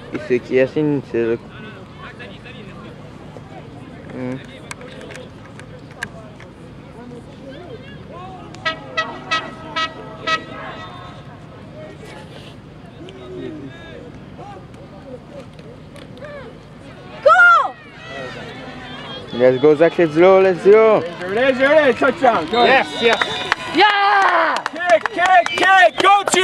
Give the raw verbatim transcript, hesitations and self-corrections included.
Il sait qui a signé, c'est le... Mm. Go! Let's go, Zach, let's go, let's go! There's your touchdown. Go. Yes, yes. Yeah! Kick, kick, kick. Go, Chief.